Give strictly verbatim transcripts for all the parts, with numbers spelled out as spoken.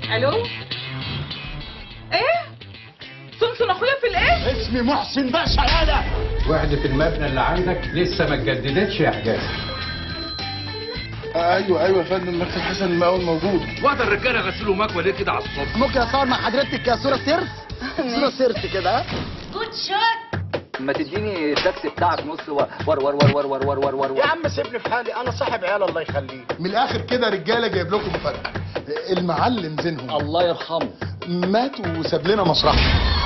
الو، ايه؟ سمسم اخويا في الايه؟ اسمي محسن باشا يالا. وحدة المبنى اللي عندك لسه ما اتجددتش يا حجاز. ايوه ايوه يا فندم، مكتب حسن المقاول موجود. وقت الرجاله غسلوا مكوى ليه كده على الصبح؟ ممكن اصور مع حضرتك صوره سيرت؟ صوره سيرت كده. ها جود شوت. ما تديني التاكسي بتاعك نص ور ور ور ور ور ور ور ور ور. يا عم سيبني في حالي، انا صاحب عيال الله يخليك. من الاخر كده رجاله جايب لكم مفاجاه. المعلم زينهم الله يرحمه مات وساب لنا مصرحه.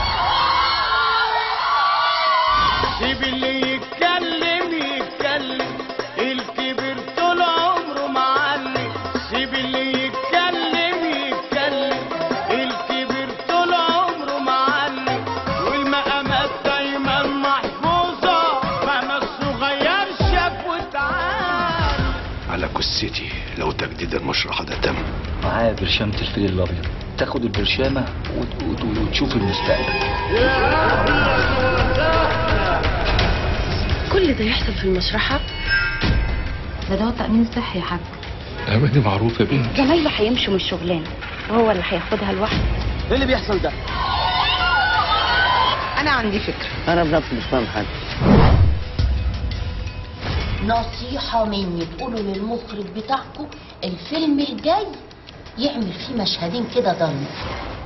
سيب اللي يتكلم يتكلم، الكبير طول عمره معلم. سيب اللي يتكلم يتكلم، الكبير طول عمره معلم. والمقامات دايما محفوظه، مهما الصغير شاف واتعلم. على جثتي لو تجديد المشرحه ده تم. معايا برشامة الفيل الابيض، تاخد البرشامه وت- وت- وتشوف المستقبل. كل ده يحصل في المشرحة؟ ده ده هو التأمين الصحي يا حاج. أماني معروف يا بنتي. زمايله هيمشوا من الشغلانة وهو اللي هياخدها لوحده. ايه اللي بيحصل ده؟ انا عندي فكرة. انا بنفسي مش فاهم حاجه. نصيحة مني، تقولوا للمخرج بتاعكم الفيلم الجاي يعمل فيه مشهدين كده ضلمة.